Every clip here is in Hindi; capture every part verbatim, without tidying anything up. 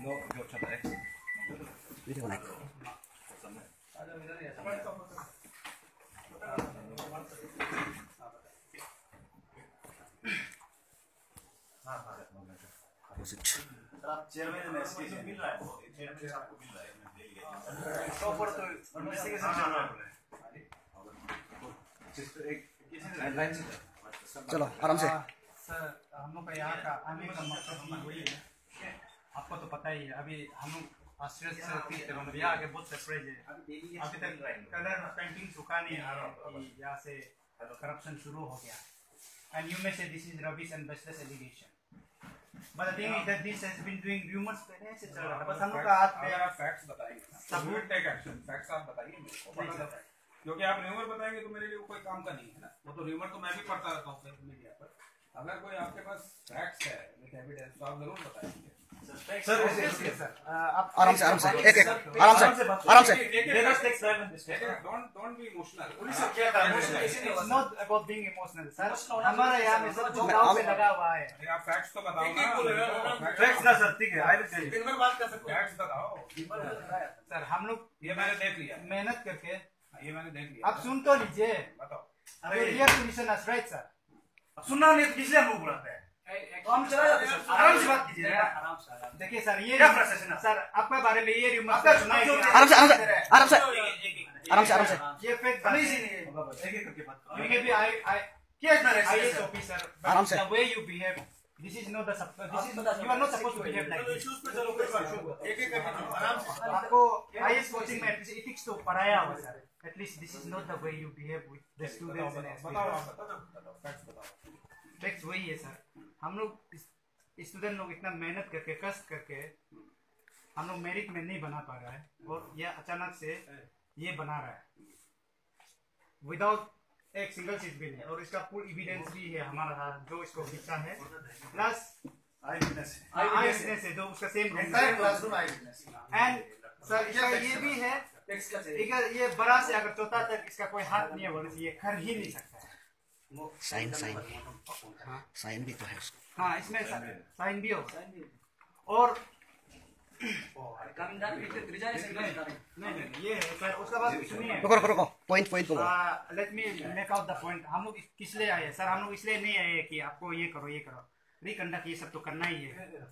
Video naik. चेयरमैन ने इसके से मिल रहा है, चेयरमैन से आपको मिल रहा है, सौ पर तो इन्वेस्टिगेशन चल रहा है। चलो आराम से। सर हम लोग का यहाँ का आने का मकसद ही वही है, आपको तो पता ही है। अभी हम लोग ऑस्ट्रेलिया से यहाँ आके बहुत सरप्राइज है। अभी तक कलर पेंटिंग सुखा नहीं है कि यहाँ से करप्शन शुरू हो गया। And you may say this is rubbish and baseless allegation, but the thing is that this has been doing rumours पहले से चल रहा था। बस हम लोग का हाथ में आप फैक्ट्स बताइए, सबूत टेक एक्शन, फैक्ट्स आप बताइए मेरे को, क्योंकि आप र्यूमर बताएंगे तो मेरे लिए कोई काम का नहीं है ना। वो तो र्यूमर तो मैं भी पढ़ता रहता हूँ मीडिया पर। अगर कोई आपके पास फैक्ट्स है विद एविडेंस तो आप जरूर बताएंगे। सर आप आराम से आराम से एक एक आराम से आराम से don't don't be emotional. It's not about being emotional sir. हमारा यहाँ में सब जो गांव पे लगा हुआ है। आप फैक्ट्स तो बताओ ना। फैक्ट्स ना सर, ठीक है आई विल टेल यू। दिन भर बात कर सकते हैं, फैक्ट्स बताओ सर। हम लोग ये मैंने देख लिया, मेहनत करके, ये मैंने देख लिया। आप सुन तो लीजिए, बताओ। अरे ये पोजीशन इज राइट सर। सुनना नहीं तो किसलिए हम लोग बुलाते हैं? हम चला जाते हैं, आराम से बात कीजिए ना, आराम से। देखिए सर, ये क्या फ्रस्ट्रेशन है सर आपके बारे में ये रूमर आपका चुनाव क्यों आराम से आराम से आराम से आराम से आराम से ये फेक नहीं जी नहीं, एक एक करके बात करो। यू मे बी आई आई क्या इतना आईएएस ऑफिसर, आराम से। The way you behave, this is not the this is you are not supposed to behave like this. Issues पे चलो, कोई बात नहीं, एक एक करके आराम से। आपको आईएएस कोचिंग में एथिक्स तो पढ़ाया हुआ sir. At least this is not the way you behave with the students and बताओ बताओ फैक्ट्स बताओ। फैक्ट्स वही है सर। हम लोग स्टूडेंट लोग इतना मेहनत करके कष्ट करके हम लोग मेरिट में नहीं बना पा रहा है, और ये अचानक से ये बना रहा है विदाउट एक सिंगल चीज भी नहीं, और इसका फुल एविडेंस भी है हमारा हाथ जो इसको खींचा है, plus eyewitness eyewitness है जो उसका same entire classroom eyewitness. And sir इसका ये भी है, अगर ये बड़ा से अगर चौथा तक इसका कोई हाथ नहीं है बोले ये कर ही नहीं सकता है। साइन साइन साइन भी तो है उसका। हाँ इसमें साइन भी हो, और नहीं नहीं ये है सर। उसका बाद सुनिए, रुको रुको रुको पॉइंट पॉइंट को let me make out the point. हम लोग किस लिए आए सर? हम लोग इसलिए नहीं आए कि आपको ये करो ये करो रिकंडक्ट, ये सब तो करना ही है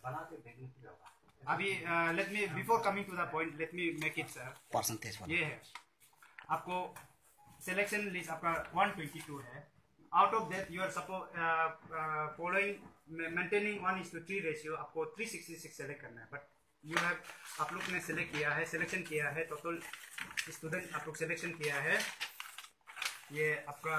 अभी। Let me before coming to the point let me make it sir. Percentage ये है आपको सिलेक्शन लिस्ट आपका वन ट्वेंटी टू है। Out of that you are suppose following maintaining one is to three ratio, आपको थ्री सिक्सटी सिक्स सेलेक्ट करना है। बट यू हैव आप लोग ने सेलेक्ट किया है, सिलेक्शन किया है, टोटल स्टूडेंट आप लोग सिलेक्शन किया है ये आपका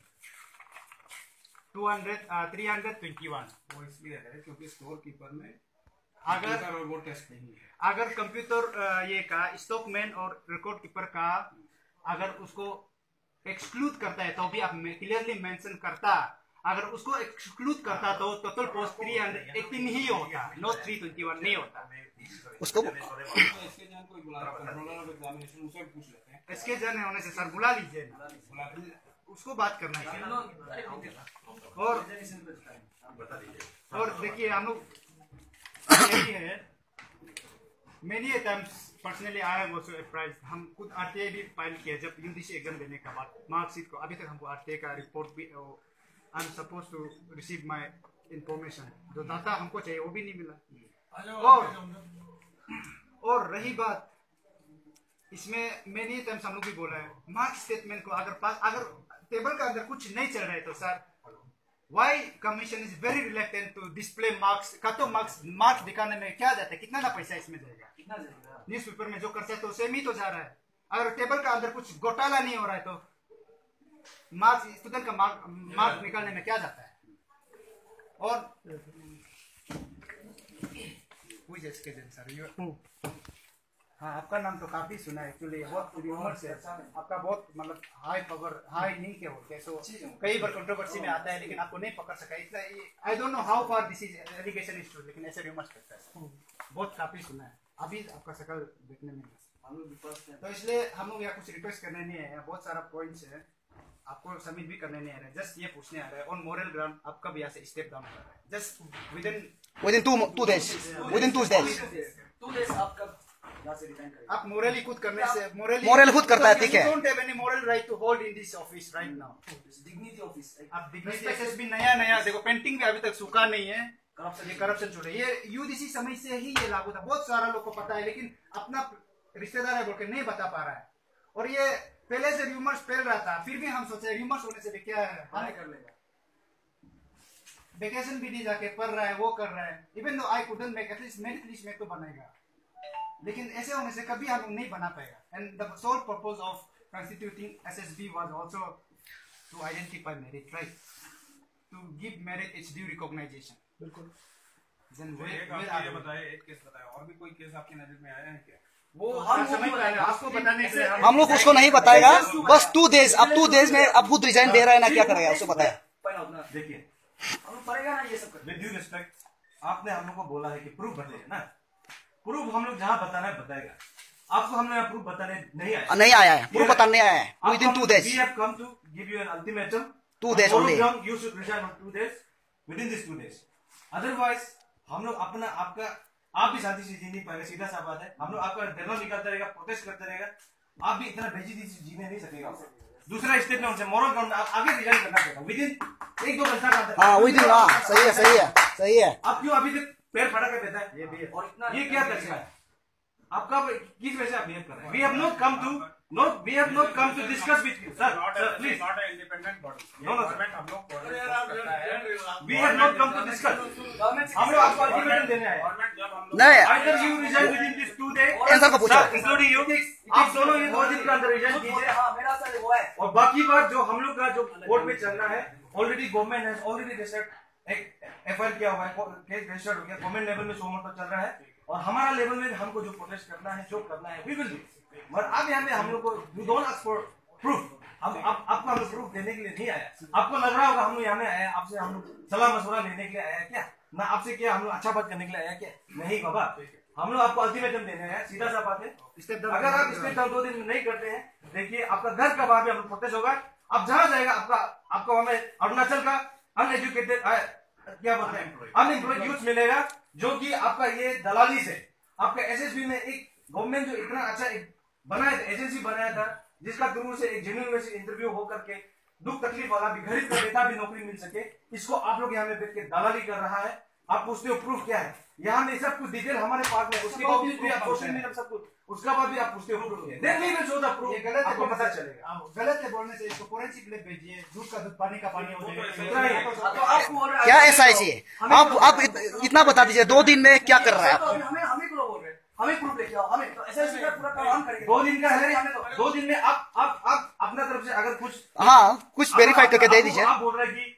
two hundred three hundred twenty one. वो इसलिए है क्योंकि स्टोर कीपर में अगर और वो टेस्ट नहीं है। अगर कंप्यूटर ये का स्टॉकमैन और रिकॉर्ड कीपर का अगर उसको एक्सक्लूड करता है तो भी आप क्लियरली मेंशन करता, अगर उसको एक्सक्लूड करता तो total post three hundred eighteen ही होता, नॉट थ्री ट्वेंटी वन नहीं होता। उसको इसके जान कोई बुला कंट्रोलर ऑफ एग्जामिनेशन उसे पूछ लेते हैं। इसके जाने होने से सर बुला लीजिए ना, उसको बात करना है। और और देखिए हम लोग यही है, many times personally I have also surprised. हम खुद आरटीआई भी फाइल किया जब यूजीसी एग्जाम देने के बाद मार्कशीट को, अभी तक हमको आरटीआई का रिपोर्ट भी I am suppose to receive my information, जो डाटा हमको चाहिए वो भी नहीं मिला। और और रही बात इसमें मेनी टाइम्स हम लोग भी बोला है मार्क स्टेटमेंट को अगर पास अगर टेबल का अंदर कुछ नहीं चल रहा है तो sir why commission is very reluctant to display marks का। तो मार्क्स मार्क्स दिखाने में क्या जाता है, कितना ना पैसा इसमें जाएगा, कितना जाएगा न्यूज़पेपर में जो खर्चा है तो सेम ही तो जा रहा है। अगर टेबल का अंदर कुछ घोटाला नहीं हो रहा है तो मार्क्स स्टूडेंट का मार्क मार्क्स निकालने में क्या जाता है। और सर हाँ आपका नाम तो काफी सुना है एक्चुअली, बहुत रूमर्स है आपका, बहुत मतलब हाई पावर हाई नहीं क्या बोलते हैं, सो कई बार कंट्रोवर्सी में आता है लेकिन आपको नहीं पकड़ सका। इसलिए I don't know how far this is allegation is true, लेकिन ऐसे रूमर्स करता है बहुत काफी सुना है। अभी आपका शकल देखने में तो इसलिए हम लोग यहाँ कुछ रिक्वेस्ट करने नहीं है, बहुत सारा पॉइंट्स है आपको सबमिट भी करने नहीं आ रहा है, जस्ट ये पूछने आ रहा है ऑन मोरल ग्राउंड आप कब यहाँ से स्टेप डाउन कर रहे हैं, just within within two two days within two days तो टू डेज आप कब यहाँ से रिजाइन करेंगे? आप मोरली खुद करने से मोरली मोरल खुद करता है, ठीक है। Don't have any moral right to hold in this office right now. Dignity office अब डिग्निटी एसएसबी नया नया देखो, पेंटिंग भी अभी तक सूखा नहीं है, करप्शन ये करप्शन छोड़े, ये यूडीसी समय से ही ये लागू था, बहुत सारा लोग को पता है, लेकिन अपना रिश्तेदार है बोल के नहीं बता पा रहा है। और ये पहले से र्यूमर्स फैल रहा था, फिर भी हम सोचे र्यूमर्स होने से भी क्या है, हाने कर लेगा। वेकेशन भी नहीं जाके पढ़ रहा है, वो कर रहा है। Even though I couldn't make at least merit list में तो बनेगा, लेकिन ऐसे होने से कभी हम नहीं बना पाएगा। And the sole purpose of constituting SSB was also to identify merit, right, to give merit its due recognisation. बिल्कुल। तो एक आपने ये बताया, एक केस बताया, और भी कोई केस आपकी नजर में आया है क्या? वो हम समय बताएगा आपको बताने के लिए, हम लोग उसको नहीं बताएगा, बस टू डेज अब टू डेज में अब खुद रिजाइन दे रहा है ना, क्या करेगा उसको बताया। देखिए हम पड़ेगा ना ये सब करने। विद ड्यू रिस्पेक्ट, आपने हम लोग को बोला है कि प्रूफ बताइए ना, प्रूफ हम लोग जहाँ बताना है बताएगा। आपको हमने प्रूफ बताने नहीं आया, नहीं आया है, प्रूफ बताने आया है within two days. We have come to give you an ultimatum. Two days On only. ground, you should resign on two days. Within these two days. Otherwise, हम लोग अपना आपका आप भी शांति से जी नहीं पाएगा, सीधा सा बात है। हम लोग आपका धरना निकालता रहेगा, प्रोटेस्ट करता रहेगा, आप भी इतना बेइज्जती से जीने नहीं सकेगा। दूसरा स्टेप में उनसे मॉरल ग्राउंड में आगे रिजाइन करना पड़ेगा विद इन एक दो घंटा का अंदर। हाँ विद इन, हाँ सही है सही है सही है। आप क्यों अभी तक पैर फटा कर देता है? ये भी है। और इतना ये क्या तरीका है आपका? किस वजह से आप बिहेव कर रहे हैं? We have not come to not we have not come to discuss with you sir, sir please. Not a independent body, no no government हम लोग कोऑर्डिनेट करता है। We have not come to discuss, government हम लोग आपको अल्टीमेटम देने आए हैं। गवर्नमेंट जब हम लोग नहीं, either you resign within this today, answer को पूछो। इंक्लूडिंग यू, आप दोनों ये दो दिन के अंदर रिजाइन कीजिए। हाँ मेरा सर वो है। और बाकी बात जो हम लोग का जो कोर्ट में चल रहा है, already government has already registered एक एफआईआर किया हुआ है, केस रजिस्टर्ड हो गया, गवर्नमेंट लेवल में सो मतलब चल रहा है, और हमारा लेवल में हमको जो प्रोटेस्ट करना है, जो करना है, वी विल डू। मगर अब यहाँ पे हम लोग को you don't ask for proof, हम आप, आपको हम लोग प्रूफ देने के लिए नहीं आया। आपको लग रहा होगा हम लोग यहाँ में आया आपसे हम लोग सलाह मशवरा लेने के लिए आया क्या? ना आपसे क्या हम लोग अच्छा बात करने के लिए आया क्या? नहीं बाबा, हम लोग आपको अल्टीमेटम देने हैं, सीधा सा बात है। अगर आप स्टेप डाउन दो दिन में नहीं करते हैं, देखिए आपका घर का बाहर भी हम लोग प्रोटेस्ट होगा। अब जहाँ जाएगा आपका आपको हमें अरुणाचल का अनएजुकेटेड क्या बोलते हैं अनएम्प्लॉयड यूथ मिलेगा, जो कि आपका ये दलाली से आपका एसएसबी में एक गवर्नमेंट जो इतना अच्छा एक बनाया था, एजेंसी बनाया था, जिसका थ्रू से एक जेन्युइन से इंटरव्यू हो करके दुख तकलीफ वाला भी गरीब का नेता भी नौकरी मिल सके, इसको आप लोग यहाँ में बैठ के दलाली कर रहा है। आप पूछते हो प्रूफ क्या है? यहाँ में सब कुछ डिटेल हमारे पास में, उसके बावजूद भी आप सोशल मीडिया सब कुछ, उसका बाद भी आप पूछते हो प्रूफ है, then we will show the proof. ये गलत है, आपको पता चलेगा। आप गलत है बोलने से इसको फोरेंसिक लैब भेजिए, दूध का दूध पानी का पानी हो इतना ही है। जाएगा। तो आपको क्या ऐसा है चाहिए? आप आप इत, इतना बता दीजिए, दो दिन में क्या कर रहा है आप? हमें हमें क्यों बोल रहे हैं? हमें प्रूफ लेके आओ, हमें तो ऐसा ऐसा पूरा काम हम करेंगे। दो दिन का है, हमें तो दो दिन में आप आप आप अपना तरफ से अगर कुछ हाँ कुछ वेरीफाई करके दे दीजिए। आप बोल रहे हैं कि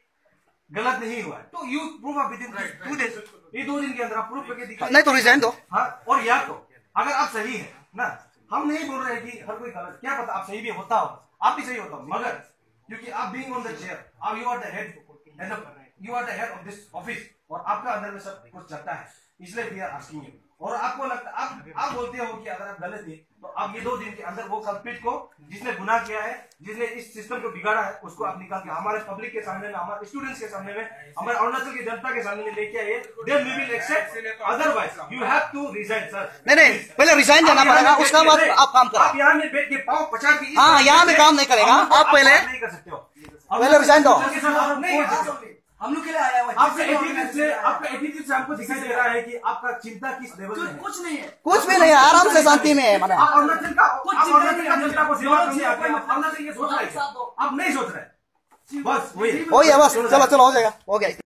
गलत नहीं हुआ है, तो you proof of within two days, ये दो दिन के अंदर आप प्रूफ करके दिखाइए। नहीं तो रिजाइन दो। हाँ, और या तो अगर आप सही है ना, हम नहीं बोल रहे हैं कि हर कोई गलत, क्या पता आप सही भी होता हो, आप भी सही होता हो, मगर क्योंकि आप बीइंग ऑन द चेयर, आप you are the head and you are the head of this office, और आपका अंदर में सब कुछ चलता है, इसलिए वी आर आस्किंग यू। और आपको लगता आप आप बोलते हो कि अगर आप गलत है, तो आप ये दो दिन के अंदर वो कल्प्रिट को, जिसने गुनाह किया है, जिसने इस सिस्टम को बिगाड़ा है, उसको आप निकाल के हमारे पब्लिक के सामने में, हमारे स्टूडेंट्स के सामने में, हमारे अरुणाचल की जनता के सामने में लेके आइए, then we will accept, otherwise you have to resign sir. नहीं नहीं, पहले रिजाइन देना पड़ेगा, उसका बाद आप काम करो। आप यहाँ में बैठ के पाँव पछाड़ के, हाँ, यहाँ में काम नहीं करेगा, आप पहले नहीं कर सकते हो, पहले रिजाइन दो। नहीं हम लोग के लिए आया हुआ है। आपका एटीट्यूड से आपका एटीट्यूड से हमको दिखाई दे रहा है कि आपका चिंता किस लेवल में है। कुछ नहीं है, कुछ भी नहीं है, आराम से शांति में है। आप अरुणाचल का कुछ आप चिंता अरुणाचल नहीं का है। जनता को सेवा दोनों करने चीज़ों आते हैं, को आप अरुणाचल ये सोच रहे साथ दो। हैं, आप नहीं सोच रहे, बस वही है। हो गया बस, चलो चलो हो जाएगा, हो गया।